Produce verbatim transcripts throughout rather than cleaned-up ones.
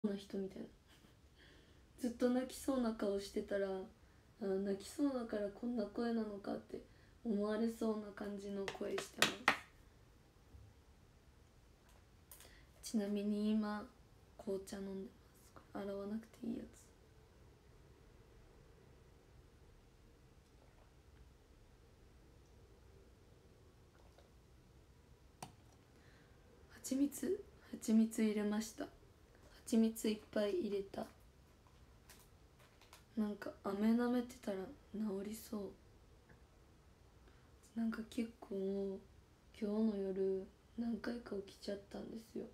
な人みたいな、ずっと泣きそうな顔してたら、あ、泣きそうだからこんな声なのかって思われそうな感じの声してます。ちなみに今紅茶飲んでます。洗わなくていいやつ。蜂蜜蜂蜜入れました。蜂蜜いっぱい入れた。なんか飴舐めてたら治りそう。なんか結構今日の夜何回か起きちゃったんですよ。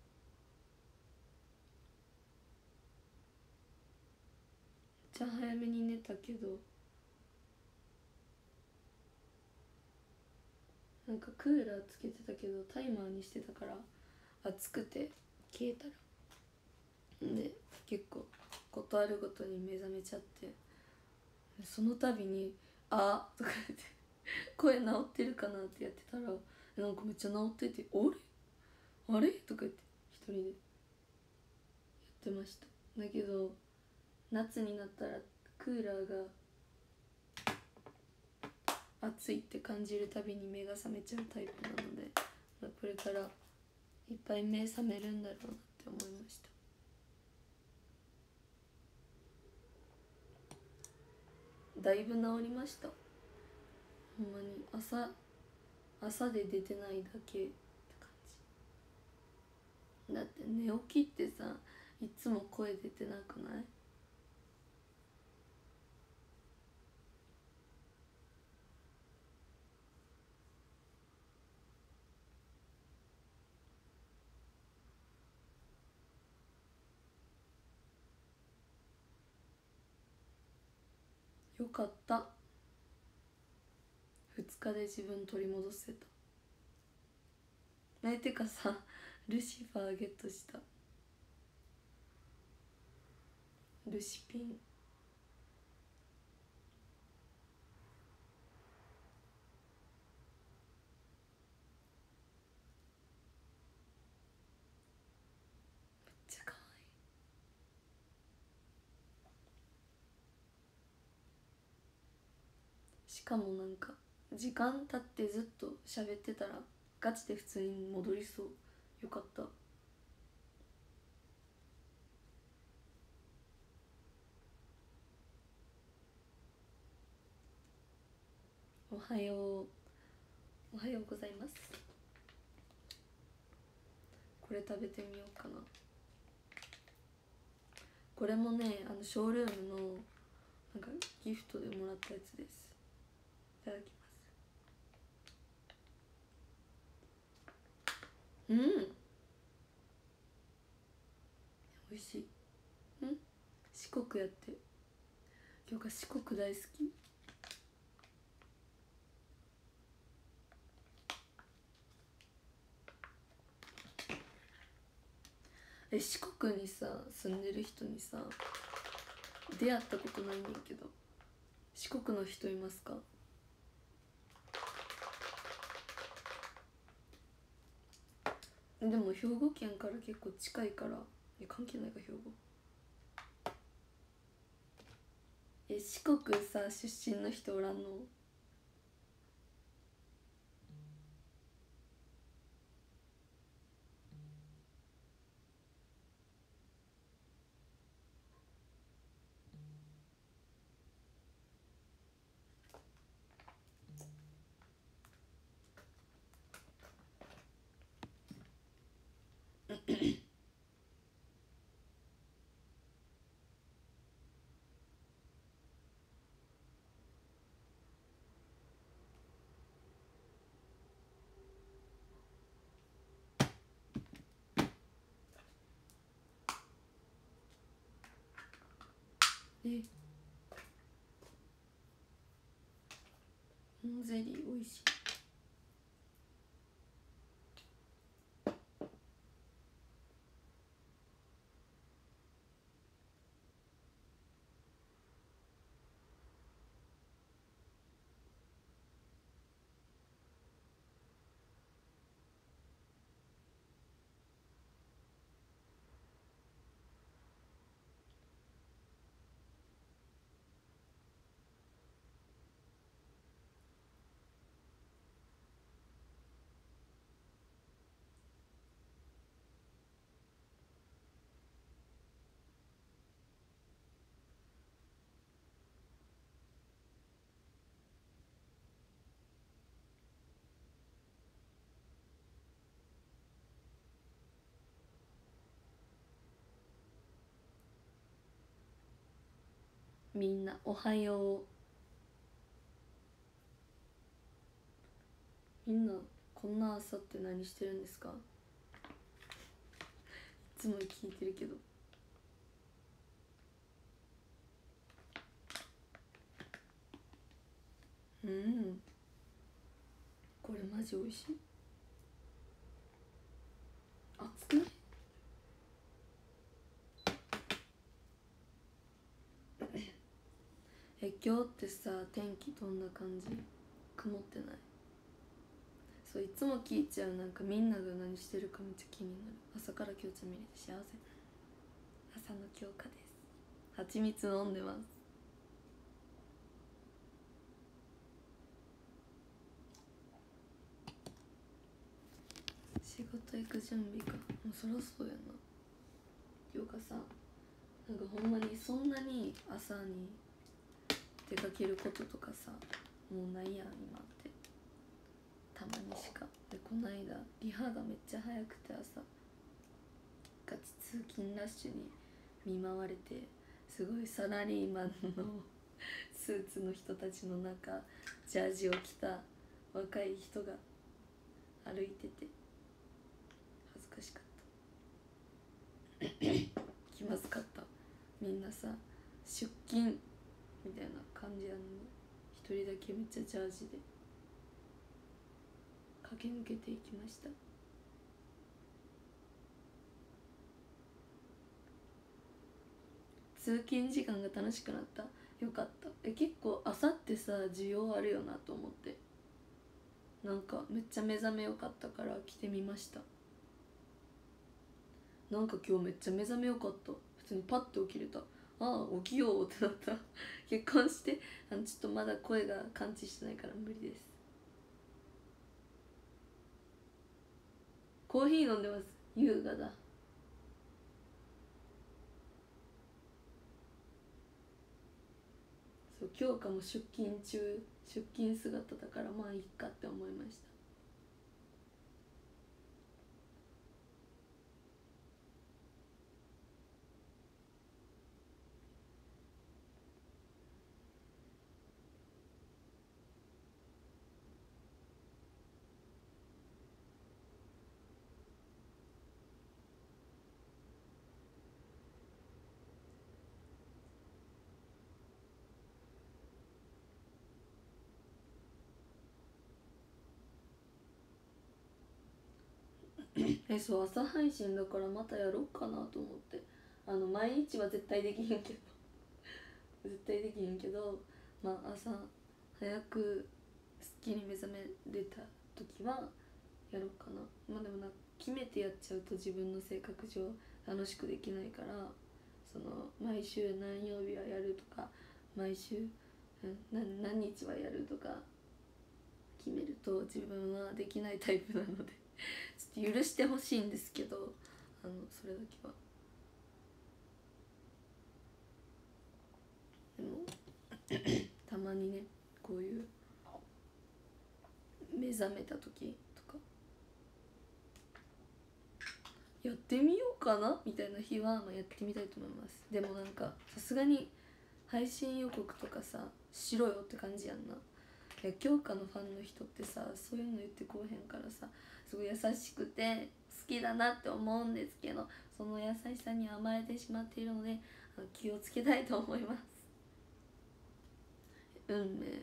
じゃあ早めに寝たけど、なんかクーラーつけてたけどタイマーにしてたから暑くて消えたらんで、結構ことあるごとに目覚めちゃって、その度に「あ」とか言って声治ってるかなってやってたら、なんかめっちゃ治ってて「あれあれ?」とか言って一人でやってました。だけど夏になったらクーラーが暑いって感じるたびに目が覚めちゃうタイプなので、これからいっぱい目覚めるんだろうなって思いました。だいぶ治りました。ほんまに朝朝で出てないだけって感じ。だって寝起きってさ、いつも声出てなくない？よかった、ふつかで自分取り戻せた。え、てかさ、ルシファーゲットした。ルシピン。めっちゃかわいい。しかもなんか時間経ってずっと喋ってたらガチで普通に戻りそう。よかった。おはよう。おはようございます。これ食べてみようかな。これもね、あのショールームのなんかギフトでもらったやつです。いただきます。うん、美味しい。ん、四国やって。今日が四国大好き。え、四国にさ住んでる人にさ出会ったことないねんけど、四国の人いますか？でも兵庫県から結構近いから。え、関係ないか兵庫。え、四国さ出身の人おらんの？え、うん、ゼリーおいしい。 みんなおはよう。みんなこんな朝って何してるんですか？いつも聞いてるけど。うん、これマジ美味しい。熱くない？え、今日ってさ、天気どんな感じ？曇ってない？そう、いつも聞いちゃう。なんかみんなが何してるかめっちゃ気になる。朝から今日ちゃん見れて幸せ。朝の強化です。蜂蜜飲んでます。仕事行く準備か。もうそりゃそうやな。今日がさ、なんかほんまにそんなに朝に出かけることとかさ、もうないやん今って。たまにしか。でこの間リハがめっちゃ早くて、朝ガチ通勤ラッシュに見舞われて、すごいサラリーマンのスーツの人たちの中、ジャージを着た若い人が歩いてて恥ずかしかった気まずかった。みんなさ出勤みたいな感じやのに、一人だけめっちゃジャージで駆け抜けていきました。通勤時間が楽しくなった。よかった。え、結構朝ってさ需要あるよなと思って、なんかめっちゃ目覚めよかったから来てみました。なんか今日めっちゃ目覚めよかった。普通にパッて起きれた。ああ起きようってなった結婚してあのちょっとまだ声が感知してないから無理です。コーヒー飲んでます。優雅だ。そう、今日かも出勤中、出勤姿だからまあいいかって思いました。え、そう朝配信だからまたやろうかなと思って。あの毎日は絶対できへんけど絶対できへんけど、まあ朝早くすっきり目覚めれた時はやろうかな。まあでもな、決めてやっちゃうと自分の性格上楽しくできないから、その毎週何曜日はやるとか、毎週何何日はやるとか決めると自分はできないタイプなのでちょっと許してほしいんですけど、あのそれだけは。でもたまにね、こういう目覚めた時とかやってみようかなみたいな日は、まあ、やってみたいと思います。でもなんかさすがに配信予告とかさしろよって感じやんな。いや京香のファンの人ってさそういうの言ってこうへんからさ、すごい優しくて好きだなって思うんですけど、その優しさに甘えてしまっているので気をつけたいと思います。運命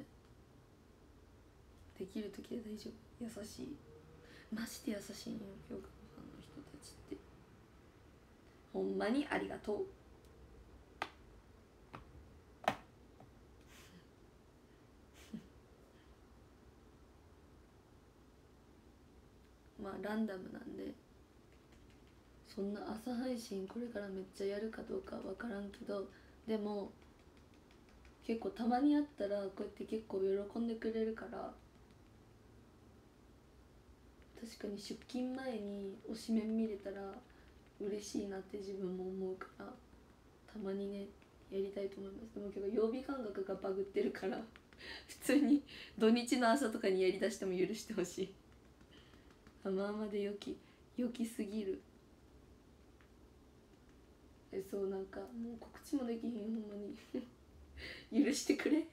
できる時で大丈夫。優しい、マジで優しいんよ京香のファンの人たちって。ほんまにありがとう。まあランダムなんで、そんな朝配信これからめっちゃやるかどうかわからんけど、でも結構たまにやったらこうやって結構喜んでくれるから、確かに出勤前に推しメン見れたら嬉しいなって自分も思うから、たまにねやりたいと思います。でも結構曜日感覚がバグってるから普通に土日の朝とかにやりだしても許してほしい。甘々で良き良きすぎる。え、そうなんかもう告知もできひんほんまに許してくれ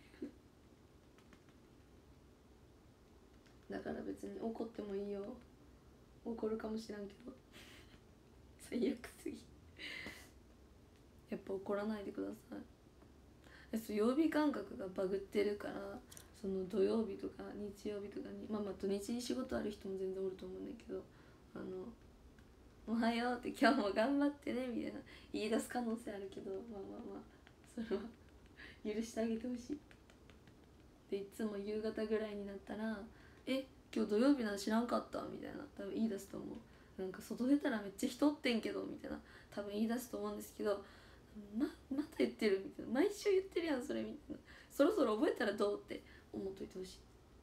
だから別に怒ってもいいよ。怒るかもしらんけど最悪すぎやっぱ怒らないでください。えそう曜日感覚がバグってるから、その土曜日とか日曜日とかに、まあまあ土日に仕事ある人も全然おると思うんだけど、あのおはようって今日も頑張ってねみたいな言い出す可能性あるけど、まあまあまあそれは許してあげてほしい。でいつも夕方ぐらいになったら「え今日土曜日なの知らんかった」みたいな多分言い出すと思う。なんか外出たらめっちゃ人おってんけどみたいな多分言い出すと思うんですけど、ままた言ってるみたいな、毎週言ってるやんそれみたいな、そろそろ覚えたらどうって思っといてほしい。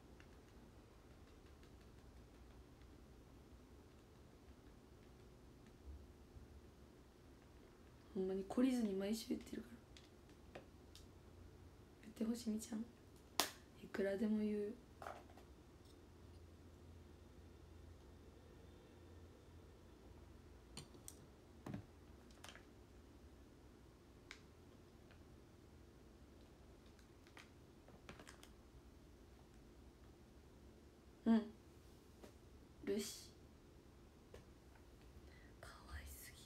ほんまに懲りずに毎週言ってるから、言ってほしみちゃん、いくらでも言う。うんルシかわいす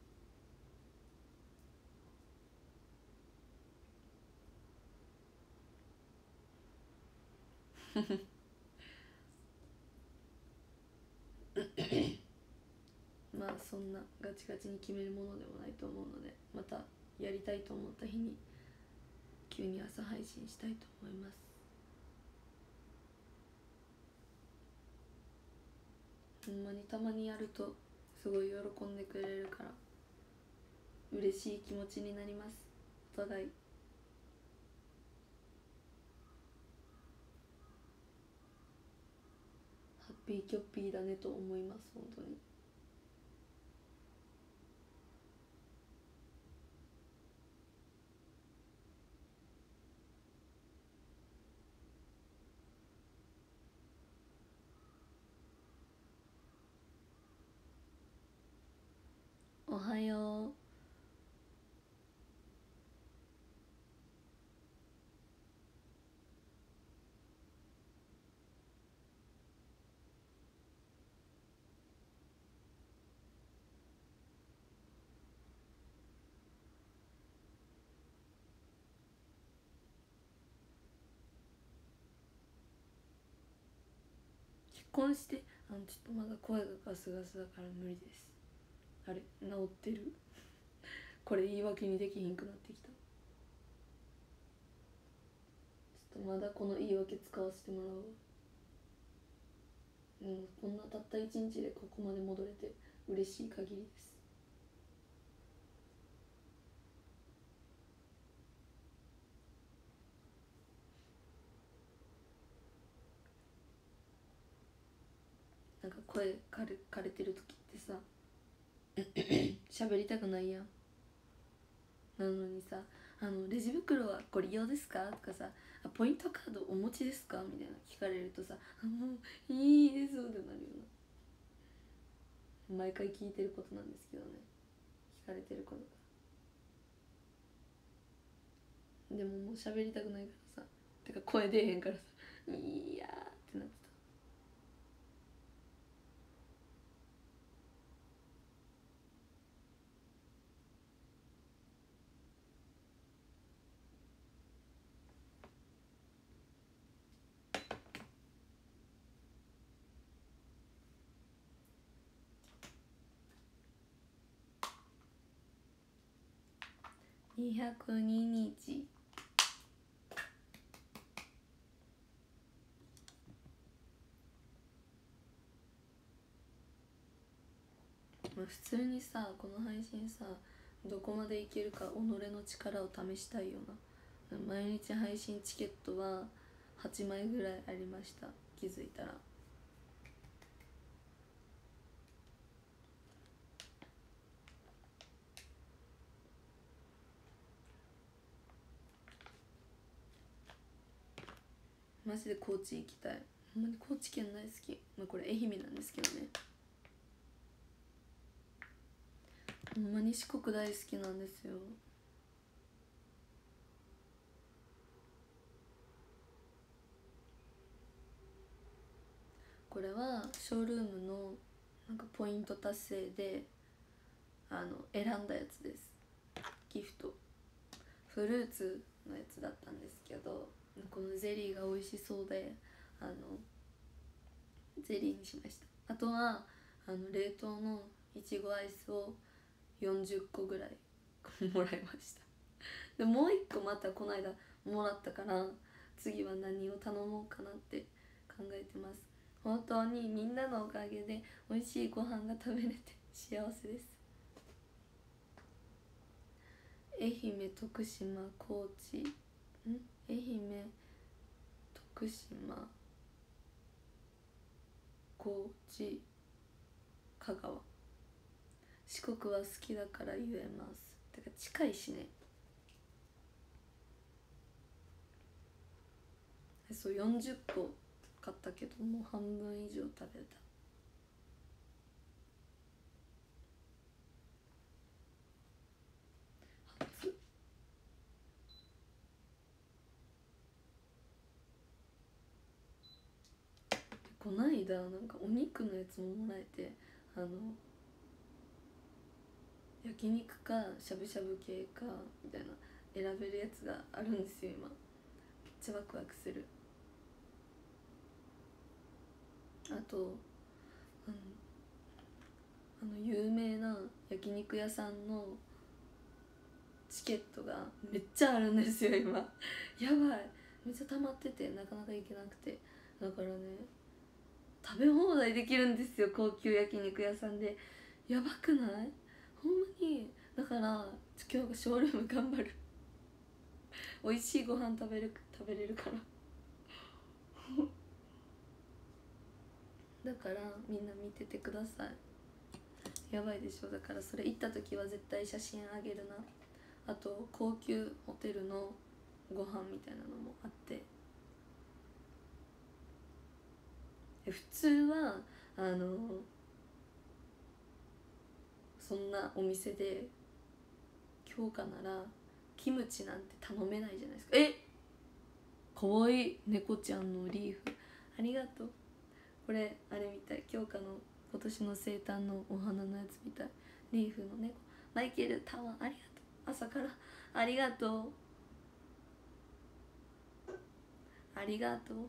ぎるまあそんなガチガチに決めるものでもないと思うので、またやりたいと思った日に急に朝配信したいと思います。ほんまにたまにやるとすごい喜んでくれるから嬉しい気持ちになります。お互いハッピーキョッピーだねと思います。本当におはよう。結婚して、あのちょっとまだ声がガスガスだから無理です。あれ治ってるこれ言い訳にできひんくなってきた。ちょっとまだこの言い訳使わせてもらうわ。もうこんなたった一日でここまで戻れて嬉しい限りです。なんか声枯れ枯れてる時ってさ喋りたくないやん。なのにさ「あのレジ袋はご利用ですか?」とかさ「あポイントカードお持ちですか?」みたいな聞かれるとさ「あもういいです」ってなるよな。毎回聞いてることなんですけどね、聞かれてることが。でももう喋りたくないからさ、てか声出えへんからさ「いや」ってなってた。にひゃくににちまあ普通にさこの配信さどこまでいけるか己の力を試したいよな。毎日配信チケットははちまいぐらいありました、気づいたら。マジで高知行きたい。ほんまに高知県大好き。まあこれ愛媛なんですけどね、ほんまに四国大好きなんですよ。 これはショールームのなんかポイント達成であの選んだやつです。ギフトフルーツのやつだったんですけど、このゼリーが美味しそうであのゼリーにしました。あとはあの冷凍のいちごアイスをよんじゅっこぐらいもらいました。でもういっこまたこの間もらったから次は何を頼もうかなって考えてます。本当にみんなのおかげで美味しいご飯が食べれて幸せです。愛媛、徳島、高知ん愛媛、徳島、高知、香川、四国は好きだから言えます。てか近いしね。そうよんじゅっこ買ったけどもう半分以上食べた。初こないだなんかお肉のやつももらえて、あの焼肉かしゃぶしゃぶ系かみたいな選べるやつがあるんですよ今。めっちゃワクワクする。あとあのあの有名な焼肉屋さんのチケットがめっちゃあるんですよ今。やばい、めっちゃ溜まっててなかなか行けなくて、だからね食べ放題できるんですよ高級焼肉屋さんで。やばくない？ほんまに。だから今日がショールーム頑張る。美味しいご飯食べる食べれるからだからみんな見ててください。やばいでしょ。だからそれ行った時は絶対写真あげるな。あと高級ホテルのご飯みたいなのもあって、普通はあのそんなお店で今日かならキムチなんて頼めないじゃないですか。えかわいい猫ちゃんのリーフありがとう。これあれみたい、京香の今年の生誕のお花のやつみたい。リーフの猫マイケルタワーありがとう。朝からありがとうありがとう。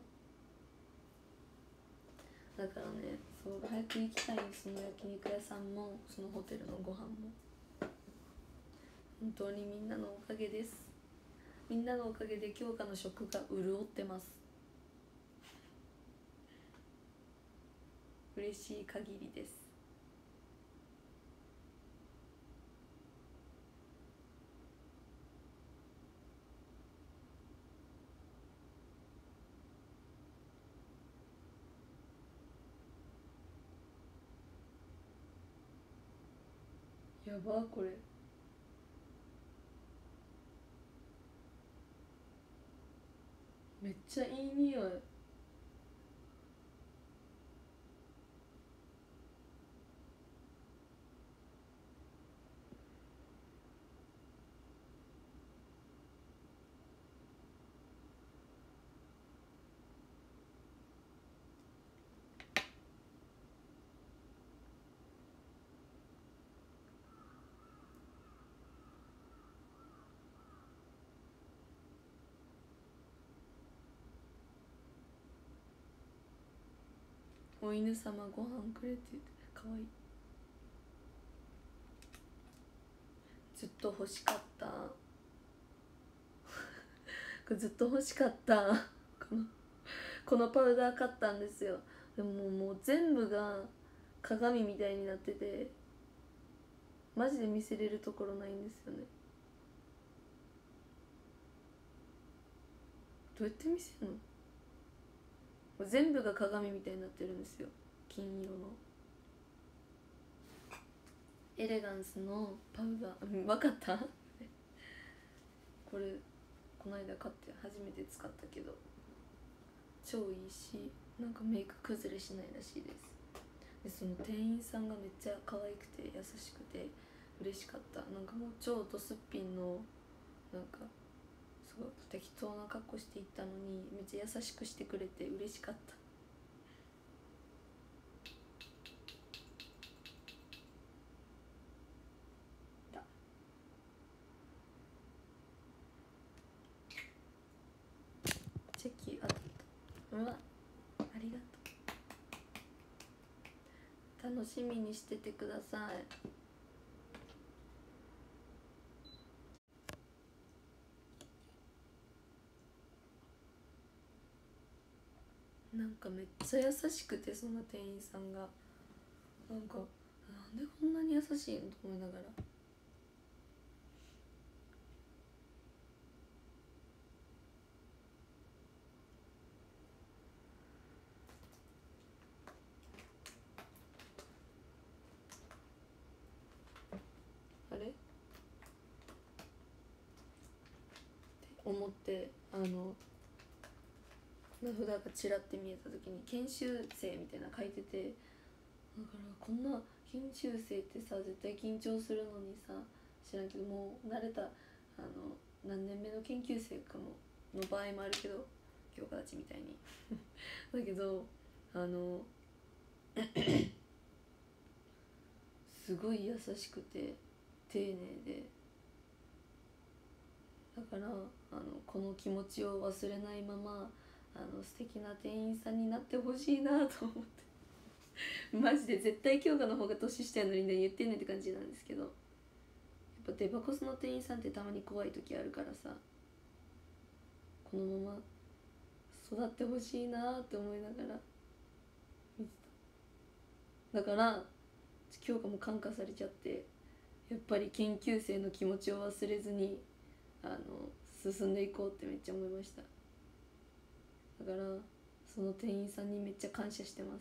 だからねそう早く行きたいんです。その焼肉屋さんもそのホテルのご飯も本当にみんなのおかげです。みんなのおかげで京香の食が潤ってます。嬉しい限りです。やばこれめっちゃいい匂い。お犬様ご飯くれって言ってかわいい。ずっと欲しかったこれずっと欲しかったこのこのパウダー買ったんですよ。でももう全部が鏡みたいになっててマジで見せれるところないんですよね。どうやって見せるの？全部が鏡みたいになってるんですよ。金色のエレガンスのパウダー、うん、分かったこれこの間買って初めて使ったけど超いいし、なんかメイク崩れしないらしいです。でその店員さんがめっちゃ可愛くて優しくて嬉しかった。なんかもう超ドすっぴんのなんかすごい適当な格好して行ったのにめっちゃ優しくしてくれて嬉しかった。 うわありがとう。楽しみにしててください。なんかめっちゃ優しくて、その店員さんがなんかなんでこんなに優しいのと思いながら。あれって思って、あの名札がちらって見えた時に研修生みたいなの書いてて、だからこんな研修生ってさ絶対緊張するのにさ、知らんけどもう慣れたあの何年目の研究生かもの場合もあるけど、教科たちみたいにだけどあのすごい優しくて丁寧で、だからあのこの気持ちを忘れないままあの素敵な店員さんになってほしいなと思ってマジで絶対京香の方が年下やのにね言ってんねんって感じなんですけど、やっぱデバコスの店員さんってたまに怖い時あるからさ、このまま育ってほしいなって思いながら見てた。だから京香も感化されちゃって、やっぱり研究生の気持ちを忘れずにあの進んでいこうってめっちゃ思いました。だからその店員さんにめっちゃ感謝してます。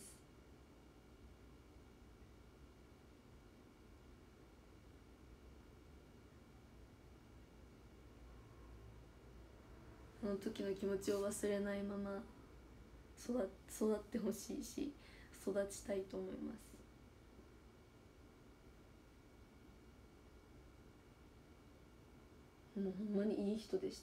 あの時の気持ちを忘れないまま育育ってほしいし育ちたいと思います。もうほんまにいい人でした。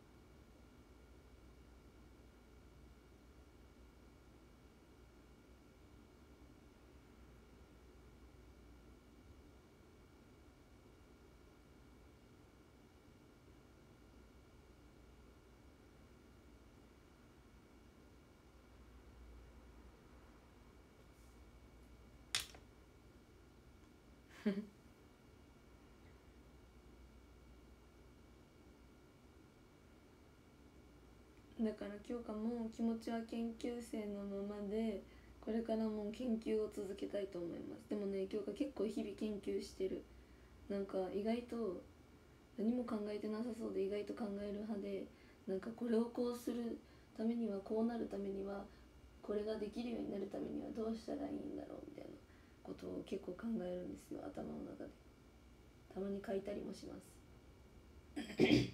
だから京香も気持ちは研究生のままでこれからも研究を続けたいと思います。でもね京香結構日々研究してる。なんか意外と何も考えてなさそうで意外と考える派で、なんかこれをこうするためにはこうなるためにはこれができるようになるためにはどうしたらいいんだろうみたいなことを結構考えるんですよ、頭の中で。たまに書いたりもします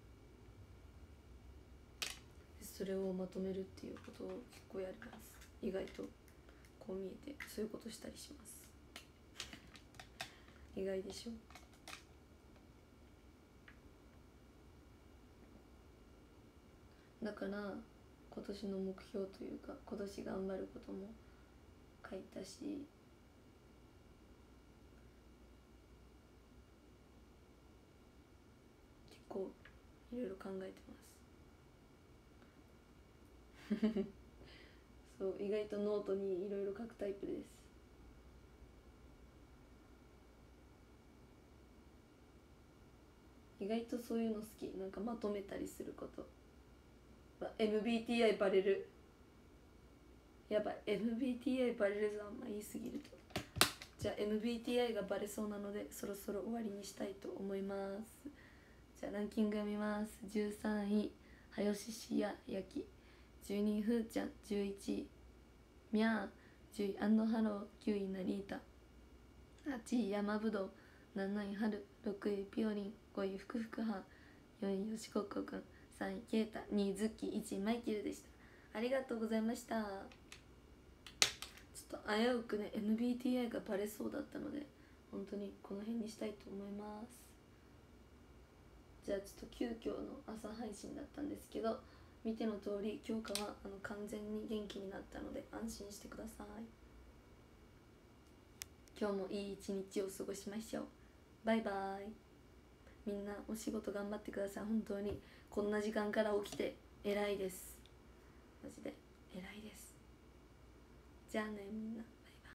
それをまとめるっていうことを結構やります。意外とこう見えてそういうことしたりします。意外でしょ。だから今年の目標というか今年頑張ることも書いたし、結構いろいろ考えてますそう意外とノートにいろいろ書くタイプです。意外とそういうの好き。なんかまとめたりすること。 エムビーティーアイ バレる。やばい エムビーティーアイ バレるぞ。あんま言い過ぎると。じゃあ エムビーティーアイ がバレそうなのでそろそろ終わりにしたいと思います。じゃあランキング読みます。じゅうさんいはよししややき、じゅうにいふーちゃん、じゅういちいみゃー、じゅういアンドハロー、きゅういなりーた、はちい山ぶどう、なないはる、ろくいぴよりん、ごいふくふくはん、よんいよしこっこくん、さんいけいた、にいズッキー、いちいマイケルでした。ありがとうございました。ちょっと危うくね エムビーティーアイ がバレそうだったので本当にこの辺にしたいと思います。じゃあちょっと急遽の朝配信だったんですけど、見ての通り京香はあの完全に元気になったので安心してください。今日もいい一日を過ごしましょう。バイバイ。みんなお仕事頑張ってください。本当にこんな時間から起きて偉いです。 マジで偉いです。じゃあねみんな。